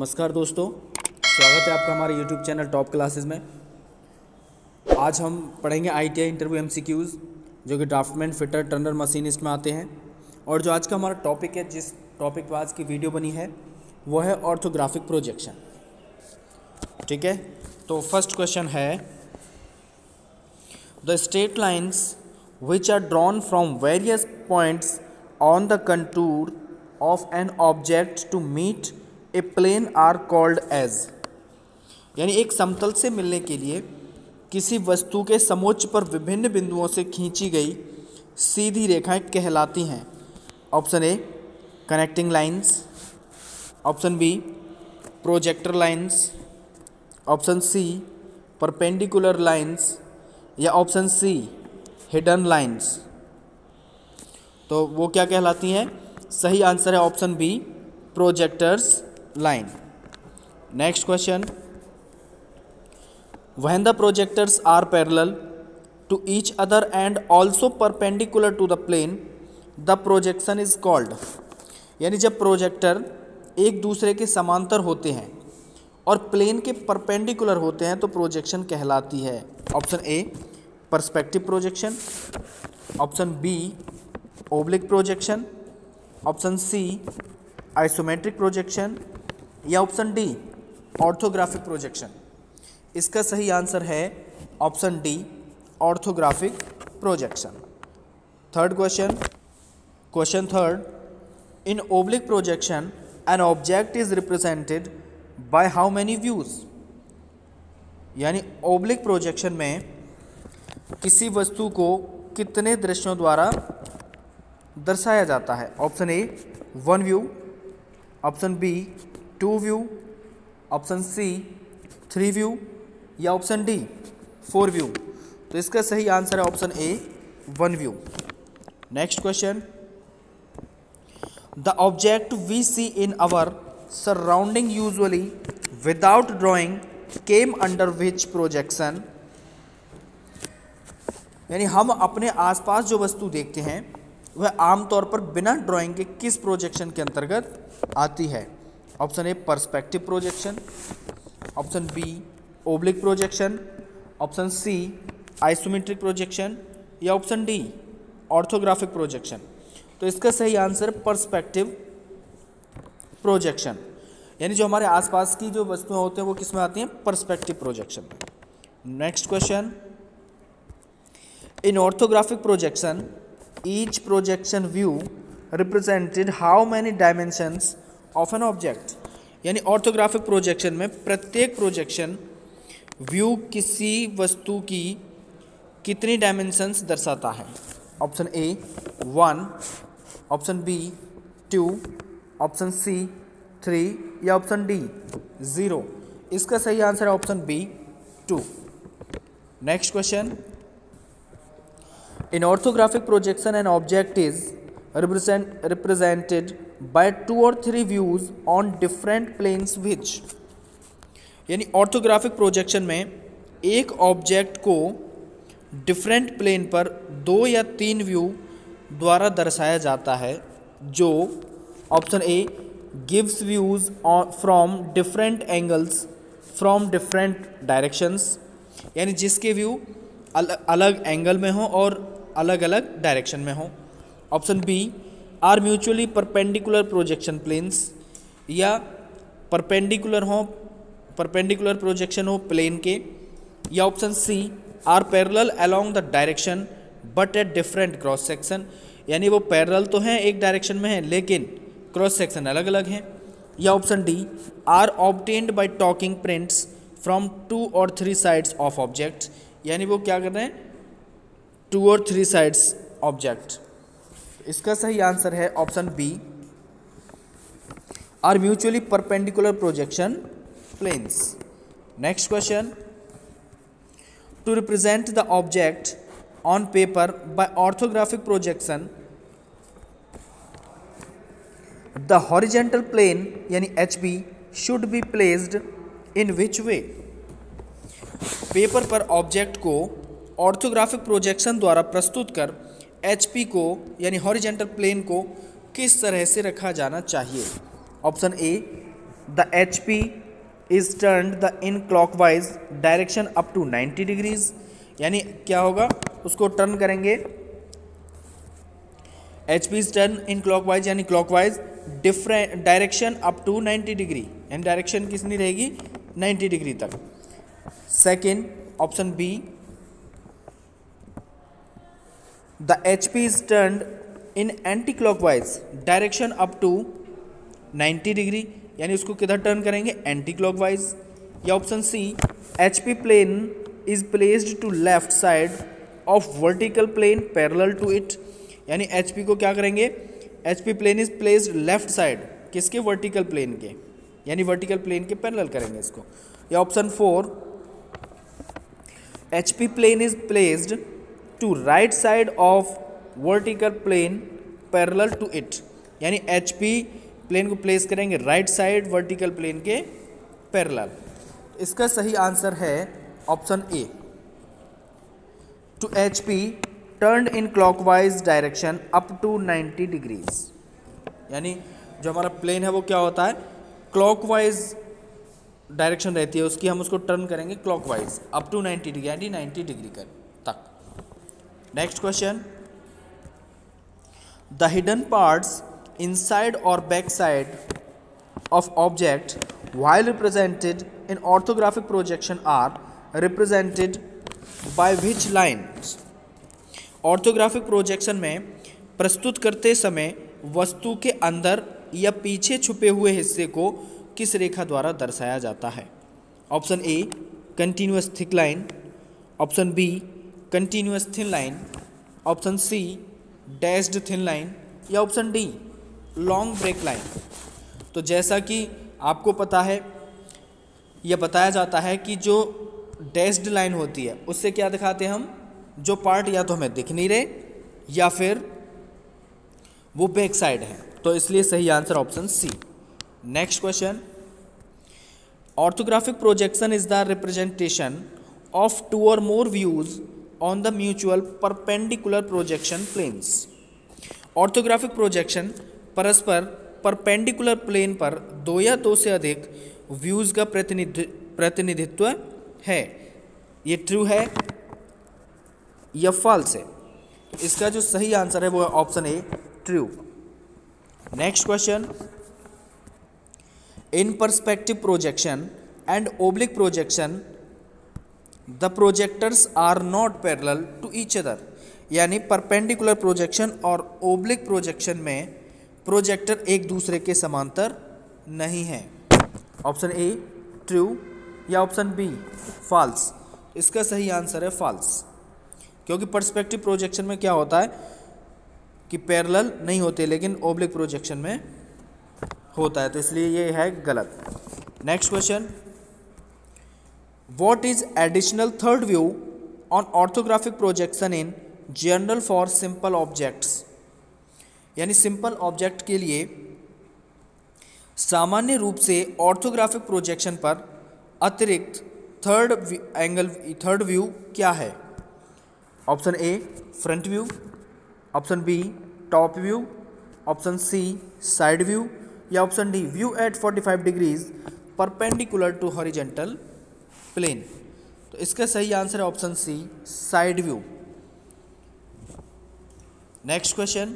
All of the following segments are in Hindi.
नमस्कार दोस्तों, स्वागत है आपका हमारे YouTube चैनल टॉप क्लासेस में। आज हम पढ़ेंगे ITI इंटरव्यू MCQs जो कि ड्राफ्टमैन, फिटर, टर्नर, मशीनिस्ट में आते हैं। और जो आज का हमारा टॉपिक है, जिस टॉपिक पर आज की वीडियो बनी है वो है ऑर्थोग्राफिक प्रोजेक्शन। ठीक है, तो फर्स्ट क्वेश्चन है the straight lines which are drawn from various points on the contour of an object to meet a plane are called as। यानी एक समतल से मिलने के लिए किसी वस्तु के समोच्च पर विभिन्न बिंदुओं से खींची गई सीधी रेखाएं कहलाती हैं। Option A connecting lines, option B projector lines, option C perpendicular lines या ऑप्शन सी हिडन लाइंस। तो वो क्या कहलाती हैं? सही आंसर है option B projectors line. Next question, when the projectors are parallel to each other and also perpendicular to the plane the projection is called. यानी जब प्रोजेक्टर एक दूसरे के समांतर होते हैं और प्लेन के परपेंडिकुलर होते हैं तो प्रोजेक्शन कहलाती है। Option A perspective projection, option B oblique projection, option C isometric projection या ऑप्शन डी ऑर्थोग्राफिक प्रोजेक्शन। इसका सही आंसर है option D orthographic projection. Third question, question third, in oblique projection an object is represented by how many views. यानी ओब्लिक प्रोजेक्शन में किसी वस्तु को कितने दृश्यों द्वारा दर्शाया जाता है। Option A 1 view, option B 2 view, option C 3 view या ऑप्शन डी 4 व्यू। तो इसका सही आंसर है option A 1 view. Next question, the object we see in our surrounding usually without drawing came under which projection. यानी हम अपने आसपास जो वस्तु देखते हैं वह आमतौर पर बिना ड्राइंग के किस प्रोजेक्शन के अंतर्गत आती है। Option A perspective projection, option B oblique projection, option C isometric projection या ऑप्शन डी ऑर्थोग्राफिक प्रोजेक्शन। तो इसका सही आंसर पर्सपेक्टिव प्रोजेक्शन। यानी जो हमारे आसपास की जो वस्तुएं होती हैं वो किस में आती हैं? पर्सपेक्टिव प्रोजेक्शन में। Next question, in orthographic projection each projection view represented how many dimensions of an object। यानी ऑर्थोग्राफिक प्रोजेक्शन में प्रत्येक प्रोजेक्शन व्यू किसी वस्तु की कितनी डायमेंशंस दर्शाता है। Option A 1, option B 2, option C 3 या ऑप्शन डी 0। इसका सही आंसर है option B 2। Next question, in orthographic projection an object is represented by 2 or 3 views on different planes which। यानी ऑर्थोग्राफिक प्रोजेक्शन में एक ऑब्जेक्ट को डिफरेंट प्लेन पर 2 या 3 व्यू द्वारा दर्शाया जाता है जो option A gives views from different angles from different directions. यानी जिसके व्यू अलग एंगल में हो और अलग अलग डायरेक्शन में हो। Option B are mutually perpendicular projection planes, या परपेंडिकुलर प्रोजेक्शन हो प्लेन के, या option C are parallel along the direction but at different cross section. यानी वो पैरेलल तो हैं, एक डायरेक्शन में है लेकिन क्रॉस सेक्शन अलग अलग हैं। या option D are obtained by taking prints from 2 और 3 साइड्स ऑफ ऑब्जेक्ट। यानी वो क्या कर रहे हैं? 2 और 3 साइड्स ऑब्जेक्ट। इसका सही आंसर है option B are mutually perpendicular projection planes. Next question, to represent the object on paper by orthographic projection the horizontal plane यानी HB should be placed in which way. Paper पर ऑब्जेक्ट को ऑर्थोग्राफिक प्रोजेक्शन द्वारा प्रस्तुत कर HP को यानी हॉरिजेंटल प्लेन को किस तरह से रखा जाना चाहिए। Option A the HP is turned the in clockwise direction up to 90 degrees, यानी क्या होगा, उसको टर्न करेंगे, HP is turn in clockwise यानी clockwise different direction up to 90 degree, यानी डायरेक्शन कितनी रहेगी 90 डिग्री तक। Second option B, the HP is turned in anti clockwise direction up to 90 degree, यानी उसको किधर टर्न करेंगे एंटी क्लॉकवाइज। या option C, HP plane is placed to left side of vertical plane parallel to it, यानी HP को क्या करेंगे, HP plane is placed left side किसके, वर्टिकल प्लेन के, यानी वर्टिकल प्लेन के पैरेलल करेंगे इसको। या option 4, HP plane is placed to right side of vertical plane parallel to it, यानी HP प्लेन को प्लेस करेंगे राइट साइड वर्टिकल प्लेन के पैरेलल। इसका सही आंसर है option A, to HP turned in clockwise direction up to 90 degrees, यानी जो हमारा प्लेन है वो क्या होता है, क्लॉकवाइज डायरेक्शन रहती है उसकी, हम उसको टर्न करेंगे क्लॉकवाइज अप टू 90 डिग्री, यानी 90 डिग्री तक। Next question, the hidden parts inside or back side of object while represented in orthographic projection are represented by which lines? Orthographic projection में प्रस्तुत करते समय वस्तु के अंदर या पीछे छुपे हुए हिस्से को किस रेखा द्वारा दर्शाया जाता है? Option A continuous thick line, option B continuous thin line, option C dashed thin line, या option D long break line. तो जैसा कि आपको पता है, यह बताया जाता है कि जो डैश्ड लाइन होती है उससे क्या दिखाते हैं हम, जो पार्ट या तो हमें दिख नहीं रहे या फिर वो बैक साइड है, तो इसलिए सही answer option C. Next question, orthographic projection is the representation of two or more views on the mutual perpendicular projection planes. Orthographic projection परस्पर परपेंडिकुलर प्लेन पर दो या दो से अधिक व्यूज़ का प्रतिनिधित्व है। ये ट्रू है या फॉल्स है? इसका जो सही आंसर है वो है option A true. Next question, in perspective projection and oblique projection the projectors are not parallel to each other, यानी परपेंडिकुलर प्रोजेक्शन और ओब्लिक प्रोजेक्शन में प्रोजेक्टर एक दूसरे के समांतर नहीं है। ऑप्शन ए ट्रू या ऑप्शन बी फॉल्स? इसका सही आंसर है फॉल्स, क्योंकि पर्सपेक्टिव प्रोजेक्शन में क्या होता है कि पैरेलल नहीं होते, लेकिन ओब्लिक प्रोजेक्शन में होता है, तो इसलिए ये है गलत। Next question, what is additional third view on orthographic projection in general for simple objects, यानी सिंपल ऑब्जेक्ट के लिए सामान्य रूप से ऑर्थोग्राफिक प्रोजेक्शन पर अतिरिक्त थर्ड व्यू क्या है? Option A front view, option B top view, option C side view, या option D view at 45 degrees perpendicular to horizontal plane. तो इसका सही आंसर है option C side view. Next question,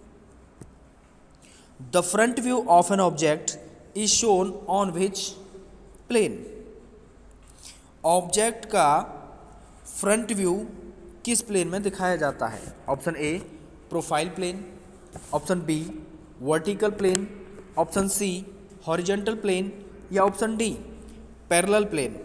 the front view of an object is shown on which plane? Object का फ्रंट व्यू किस प्लेन में दिखाया जाता है? Option A profile plane, option B vertical plane, option C horizontal plane, या ऑप्शन डी पैरेलल प्लेन।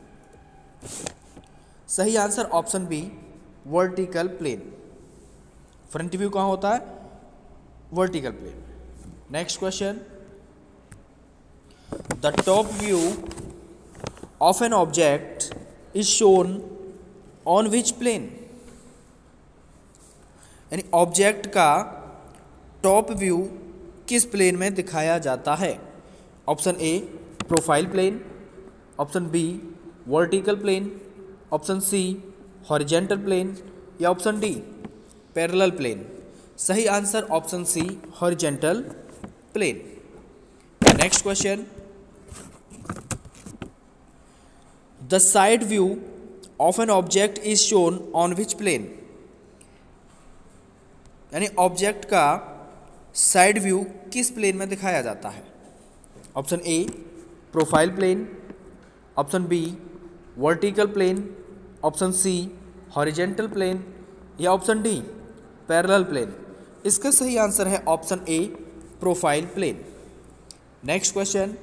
सही answer option B vertical plane. Front view कहाँ होता है? Vertical plane. Next question, the top view of an object is shown on which plane? यानी ऑब्जेक्ट का टॉप व्यू किस प्लेन में दिखाया जाता है? Option A profile plane, option B vertical plane, option C horizontal plane, या ऑप्शन डी पैरेलल प्लेन। सही answer option C horizontal plane. Next question, the side view of an object is shown on which plane, यानी ऑब्जेक्ट का साइड व्यू किस प्लेन में दिखाया जाता है? Option A profile plane, option B vertical plane, option C horizontal plane या ऑप्शन डी पैरेलल प्लेन। इसका सही आंसर है option A profile plane. Next question,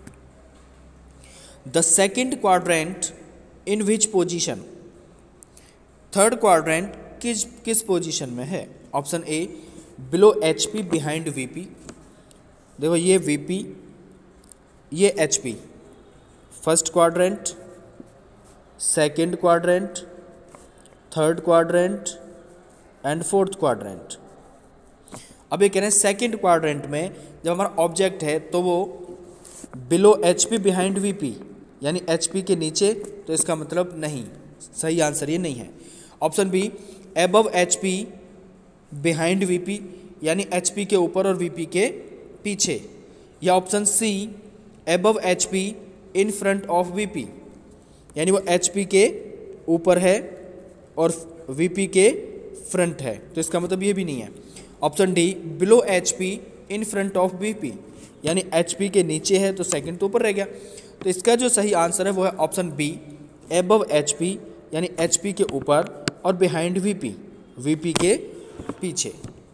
the second quadrant in which position, third quadrant किस पोजीशन में है? Option A below HP behind VP, देखो ये VP ये HP, first quadrant, second quadrant, third quadrant and fourth quadrant. अब ये कह रहे हैं सेकंड क्वाड्रेंट में जब हमारा ऑब्जेक्ट है तो वो बिलो HP बिहाइंड VP, यानी HP के नीचे, तो इसका मतलब नहीं, सही आंसर ये नहीं है। Option B above HP behind VP, यानी HP के ऊपर और VP के पीछे, या option C above HP in front of VP, यानी वो HP के ऊपर है और VP के फ्रंट है, तो इसका मतलब ये भी नहीं है। Option D below HP in front of VP, यानी HP के नीचे है तो सेकंड तो ऊपर रह गया, तो इसका जो सही आंसर है वो है ऑप्शन बी एबव HP, यानी HP के ऊपर और बिहाइंड VP, VP के पीछे।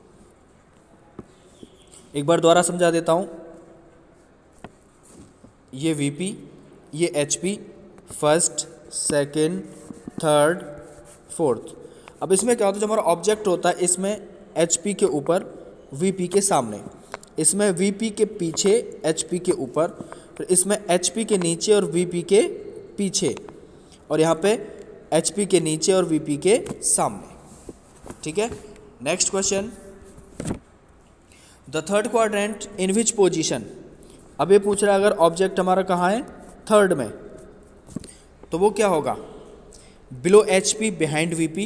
एक बार दोबारा समझा देता हूं, ये VP ये HP, first second third fourth. अब इसमें क्या होता है, जो हमारा ऑब्जेक्ट होता है इसमें HP के ऊपर VP के सामने, इसमें VP के पीछे HP के ऊपर, फिर इसमें HP के नीचे और VP के पीछे, और यहाँ पे HP के नीचे और VP के सामने। ठीक है, next question, the third quadrant in which position. अब ये पूछ रहा है अगर ऑब्जेक्ट हमारा कहाँ है, थर्ड में, तो वो क्या होगा? Below HP behind VP,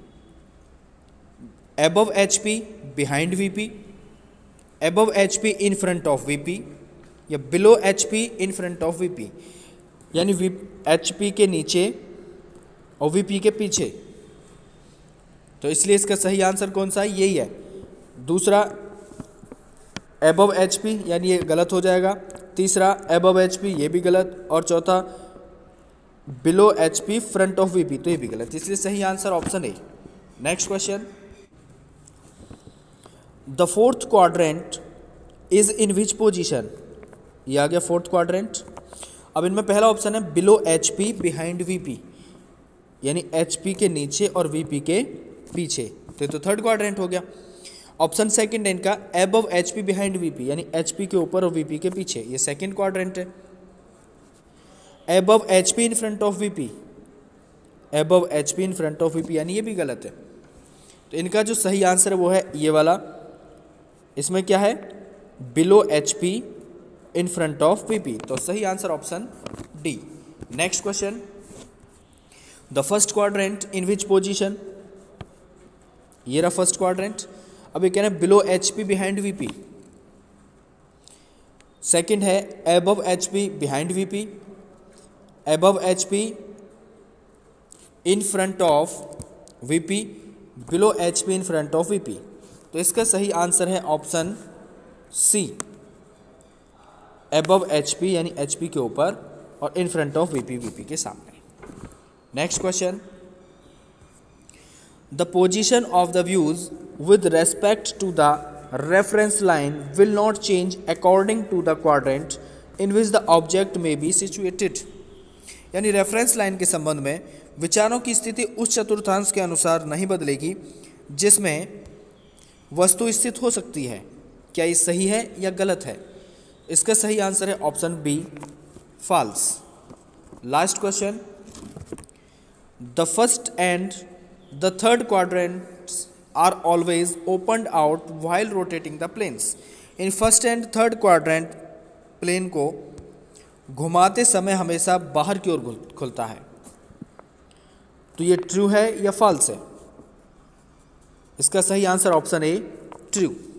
above HP behind VP, above HP in front of VP, या below HP in front of VP, यानी HP के नीचे और VP के पीछे। तो इसलिए इसका सही आंसर कौन सा है? यही है दूसरा एबव HP, यानी ये गलत हो जाएगा। तीसरा एबव HP, ये भी गलत, और चौथा below HP front of VP, तो ये भी गलत, इसलिए सही answer option A. Next question, the fourth quadrant is in which position. ये आ गया फोर्थ क्वाड्रेंट। अब इनमें पहला ऑप्शन है बिलो HP बिहाइंड VP, यानी HP के नीचे और VP के पीछे, तो थर्ड क्वाड्रेंट हो गया। ऑप्शन सेकंड है इनका एबव HP बिहाइंड VP, यानी HP के ऊपर और VP के पीछे, ये सेकंड क्वाड्रेंट है। Above HP in front of VP, above HP in front of VP, यानी ये भी गलत है। तो इनका जो सही आंसर है वो है ये वाला, इसमें क्या है? Below HP in front of VP, तो सही answer option D. Next question, the first quadrant in which position. ये रहा फर्स्ट क्वाड्रेंट। अब ये कह रहे हैं below HP behind VP, second है above HP behind VP, above HP in front of VP, below HP in front of VP, तो इसका सही आंसर है ऑप्शन सी एबव HP, यानी HP के ऊपर और in front of VP, VP के सामने। Next question, the position of the views with respect to the reference line will not change according to the quadrant in which the object may be situated, यानी रेफरेंस लाइन के संबंध में विचारों की स्थिति उस चतुर्थांश के अनुसार नहीं बदलेगी जिसमें वस्तु स्थित हो सकती है। क्या ये सही है या गलत है? इसका सही आंसर है option B false. Last question, the first and the third quadrants are always opened out while rotating the planes. In first and third quadrant plane को घुमाते समय हमेशा बाहर की ओर खुलता है, तो ये ट्रू है या फॉल्स है? इसका सही आंसर ऑप्शन ए ट्रू।